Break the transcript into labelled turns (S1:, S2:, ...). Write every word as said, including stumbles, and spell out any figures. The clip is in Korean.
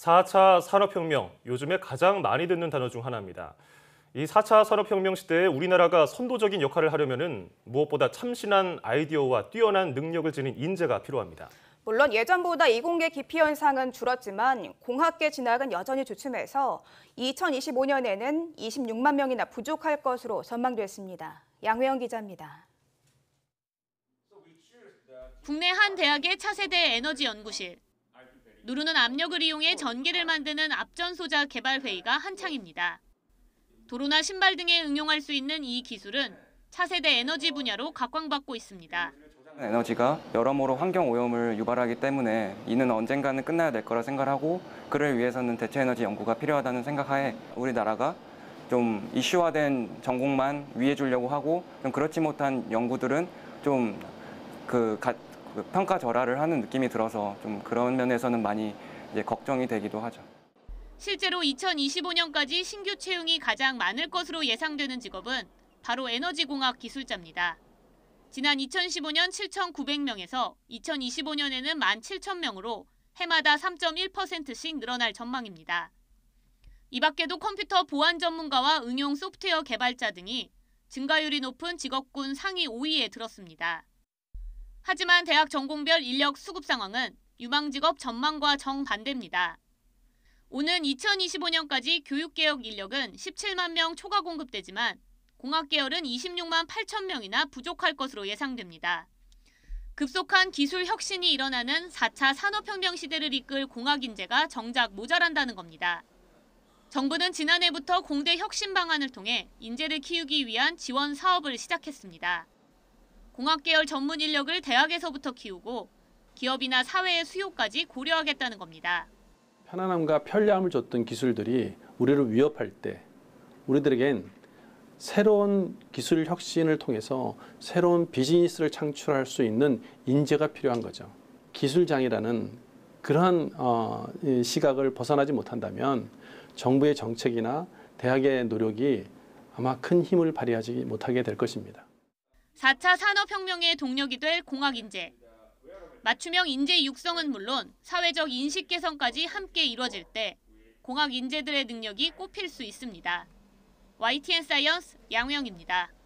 S1: 사 차 산업혁명, 요즘에 가장 많이 듣는 단어 중 하나입니다. 이 사 차 산업혁명 시대에 우리나라가 선도적인 역할을 하려면은 무엇보다 참신한 아이디어와 뛰어난 능력을 지닌 인재가 필요합니다.
S2: 물론 예전보다 이공계 기피 현상은 줄었지만 공학계 진학은 여전히 주춤해서 이천이십오 년에는 이십육만 명이나 부족할 것으로 전망됐습니다. 양회영 기자입니다.
S3: 국내 한 대학의 차세대 에너지 연구실. 누르는 압력을 이용해 전기를 만드는 압전소자 개발 회의가 한창입니다. 도로나 신발 등에 응용할 수 있는 이 기술은 차세대 에너지 분야로 각광받고 있습니다.
S4: 에너지가 여러모로 환경오염을 유발하기 때문에 이는 언젠가는 끝나야 될 거라 생각하고 그를 위해서는 대체에너지 연구가 필요하다는 생각하에 우리나라가 좀 이슈화된 전공만 위해 주려고 하고 좀 그렇지 못한 연구들은 좀 그 그 평가절하를 하는 느낌이 들어서 좀 그런 면에서는 많이 이제 걱정이 되기도 하죠.
S3: 실제로 이천이십오 년까지 신규 채용이 가장 많을 것으로 예상되는 직업은 바로 에너지공학 기술자입니다. 지난 이천십오 년 칠천구백 명에서 이천이십오 년에는 만 칠천 명으로 해마다 삼 점 일 퍼센트씩 늘어날 전망입니다. 이 밖에도 컴퓨터 보안 전문가와 응용 소프트웨어 개발자 등이 증가율이 높은 직업군 상위 오 위에 들었습니다. 하지만 대학 전공별 인력 수급 상황은 유망 직업 전망과 정반대입니다. 오는 이천이십오 년까지 교육개혁 인력은 십칠만 명 초과 공급되지만 공학 계열은 이십육만 팔천 명이나 부족할 것으로 예상됩니다. 급속한 기술 혁신이 일어나는 사 차 산업혁명 시대를 이끌 공학 인재가 정작 모자란다는 겁니다. 정부는 지난해부터 공대 혁신 방안을 통해 인재를 키우기 위한 지원 사업을 시작했습니다. 공학 계열 전문 인력을 대학에서부터 키우고 기업이나 사회의 수요까지 고려하겠다는 겁니다.
S5: 편안함과 편리함을 줬던 기술들이 우리를 위협할 때 우리들에겐 새로운 기술 혁신을 통해서 새로운 비즈니스를 창출할 수 있는 인재가 필요한 거죠. 기술장이라는 그러한 어, 시각을 벗어나지 못한다면 정부의 정책이나 대학의 노력이 아마 큰 힘을 발휘하지 못하게 될 것입니다.
S3: 사 차 산업혁명의 동력이 될 공학 인재. 맞춤형 인재 육성은 물론 사회적 인식 개선까지 함께 이뤄질 때 공학 인재들의 능력이 꼽힐 수 있습니다. 와이티엔 사이언스 양회영입니다.